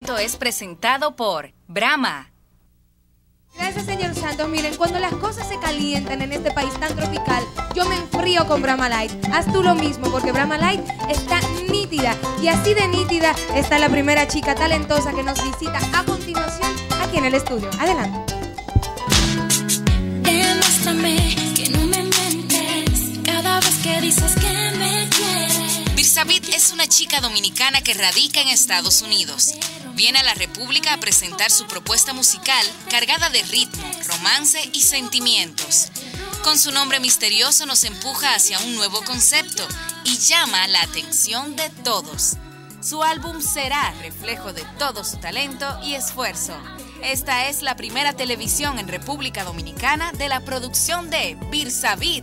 Directo es presentado por Brahma. Gracias, señor Santos. Miren, cuando las cosas se calientan en este país tan tropical, yo me enfrío con Brahma Light. Haz tú lo mismo, porque Brahma Light está nítida. Y así de nítida está la primera chica talentosa que nos visita a continuación aquí en el estudio. Adelante. Demuéstrame que no me mientes cada vez que dices que me quieres. Birsabit es una chica dominicana que radica en Estados Unidos. Viene a la República a presentar su propuesta musical cargada de ritmo, romance y sentimientos. Con su nombre misterioso nos empuja hacia un nuevo concepto y llama la atención de todos. Su álbum será reflejo de todo su talento y esfuerzo. Esta es la primera televisión en República Dominicana de la producción de Birsabit.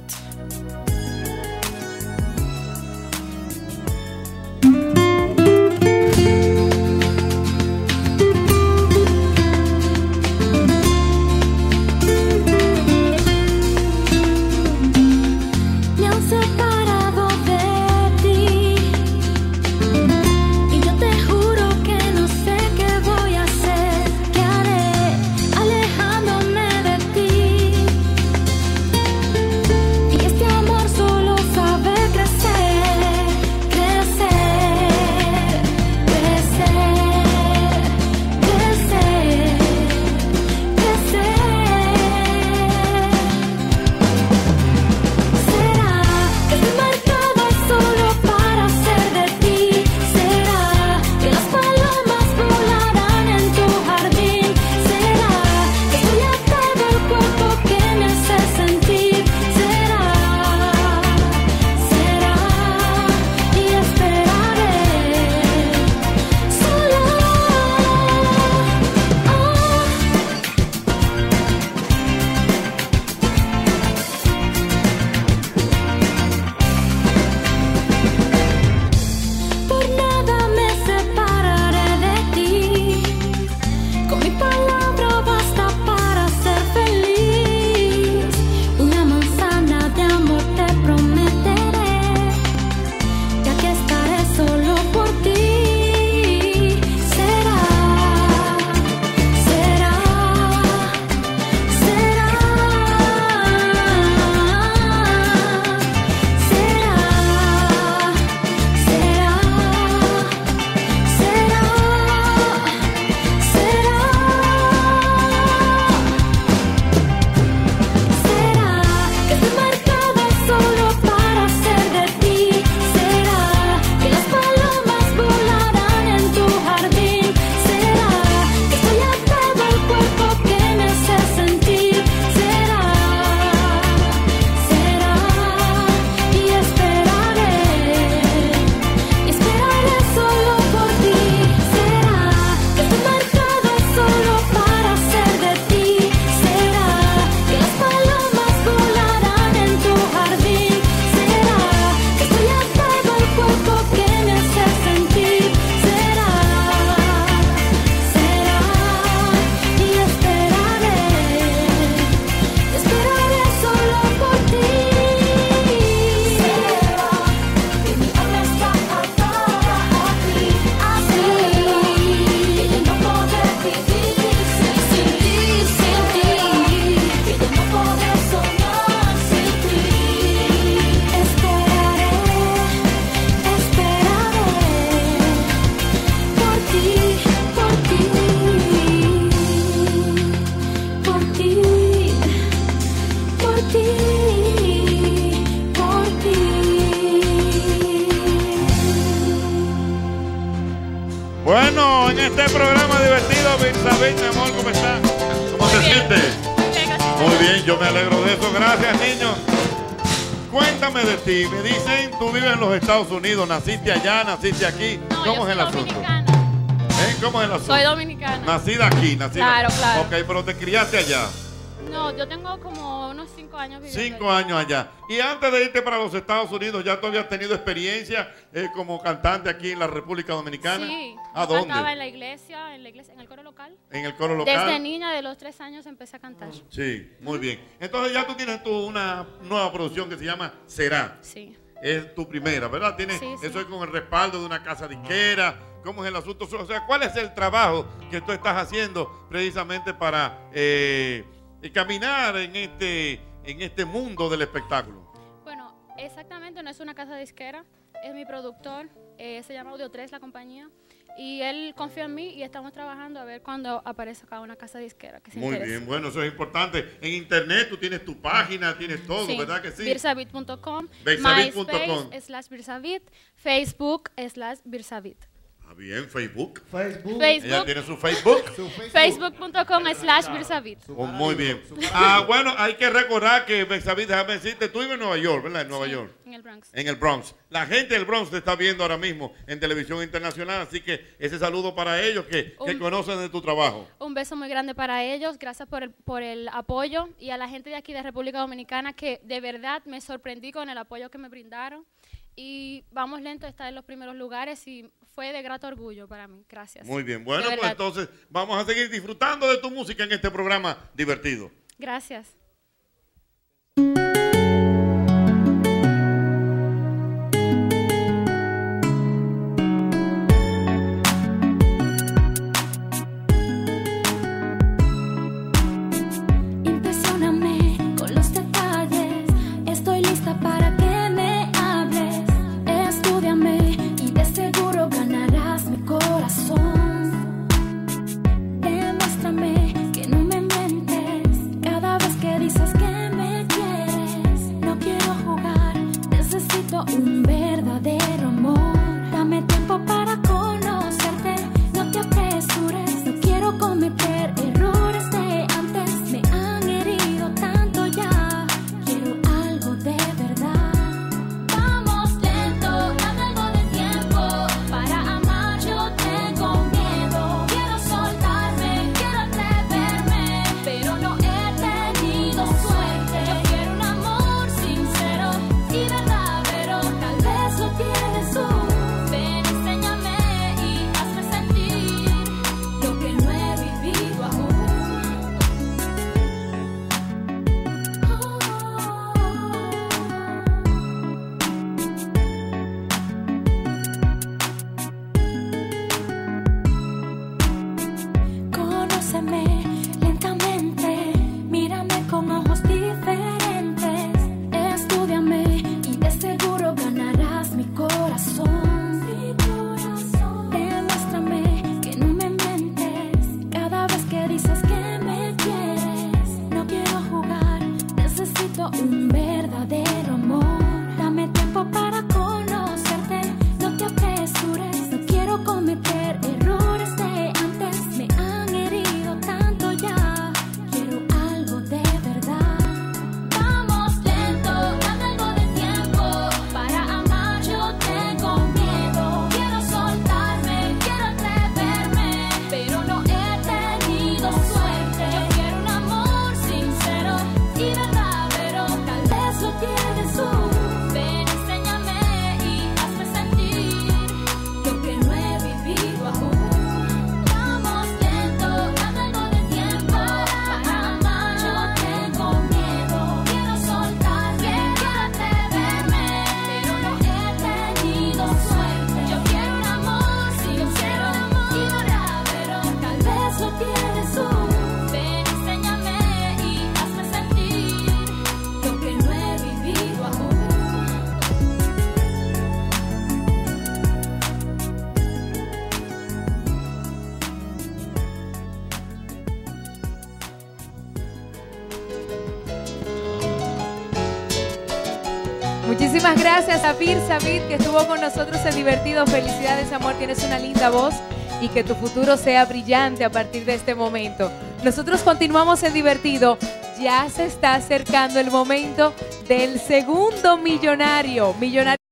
Bueno, en este programa divertido, Birsabit, mi amor, ¿cómo estás? ¿Cómo te sientes? Muy bien, yo me alegro de eso. Gracias, niños. Cuéntame de ti. Me dicen, tú vives en los Estados Unidos, naciste allá, naciste aquí. No, ¿Cómo es el asunto? ¿Cómo es el asunto? Soy dominicana. Nacida aquí, Claro, claro. Ok, pero te criaste allá. No, yo tengo como unos 5 años viviendo 5 años allá. Y antes de irte para los Estados Unidos, ¿ya tú habías tenido experiencia como cantante aquí en la República Dominicana? Sí. ¿A dónde? Cantaba en la iglesia, en el coro local. ¿En el coro local? Desde niña, de los 3 años, empecé a cantar. Sí, muy bien. Entonces ya tú tienes una nueva producción que se llama Será. Sí. es tu primera, ¿verdad? Tienes, Sí, sí. eso es con el respaldo de una casa disquera. ¿Cómo es el asunto? O sea, ¿cuál es el trabajo que tú estás haciendo precisamente para caminar en este mundo del espectáculo? Bueno, exactamente, no es una casa disquera, es mi productor, se llama Audio 3 la compañía, y él confía en mí y estamos trabajando a ver cuándo aparece acá una casa disquera que se Muy interese. bien, bueno, eso es importante. En internet tú tienes tu página, tienes todo, Sí, ¿verdad que sí? Birsabit.com, Birsabit.com. MySpace/Birsabit, Facebook/Birsabit. Ah, bien, Facebook. Ella tiene su Facebook. Facebook.com/Birsabit. Oh, muy bien. Bueno, hay que recordar que Birsabit, déjame decirte, tú vives en Nueva York, ¿verdad? En Nueva York. En el Bronx. En el Bronx. La gente del Bronx te está viendo ahora mismo en televisión internacional, así que ese saludo para ellos que conocen de tu trabajo. Un beso muy grande para ellos, gracias por el apoyo, y a la gente de aquí de República Dominicana, que de verdad me sorprendí con el apoyo que me brindaron, y vamos lento a estar en los primeros lugares y fue de grato orgullo para mí. Gracias. Muy bien, bueno, De pues verdad. entonces vamos a seguir disfrutando de tu música en este programa divertido. Gracias. Impresióname con los detalles. Estoy lista para que me hables. Estúdiame y de seguro ganarás mi corazón. Demuéstrame que no me mientes cada vez que dices que me quieres. No quiero jugar, necesito un verdadero amor. Dame tiempo para conocerte, no te apresures. No quiero cometer errores de antes. Me han herido tanto ya. Quiero algo de verdad. Vamos lento, dame algo de tiempo. Para amar yo tengo miedo. Quiero soltarme, quiero atreverme, pero no he tenido suerte. Yo quiero un amor sincero y verdadero. Tal vez lo tienes tú. Ven, enséñame y hazme sentir lo que no he vivido aún. Conóceme lentamente, mírame con ojos diferentes. Estúdiame y de seguro ganarás mi corazón. Demuéstrame que no me mientes cada vez que dices que me quieres. No quiero jugar, necesito un verdadero amor. Dame tiempo para conocerte, no te apresures. No quiero cometer errores de antes. Me han herido tanto ya. Quiero algo de verdad. Vamos lento, dame algo de tiempo. Para amar yo tengo miedo. Quiero soltarme, quiero atreverme, pero no he tenido suerte. Yo quiero un amor sincero y verdadero. Tal vez lo tienes tú. Ven, enséñame y hazme sentir lo que no he vivido aún. Vamos lento, dame algo de tiempo. Para amar yo tengo miedo. Quiero soltarme, quiero atreverme, pero no he tenido suerte. Yo quiero un amor sincero y verdadero. Tal vez lo tienes tú. Ven, enséñame y hazme sentir lo que no he vivido aún. Muchísimas gracias a Birsabit, que estuvo con nosotros en Divertido. Felicidades, amor, tienes una linda voz y que tu futuro sea brillante a partir de este momento. Nosotros continuamos en Divertido. Ya se está acercando el momento del segundo millonario.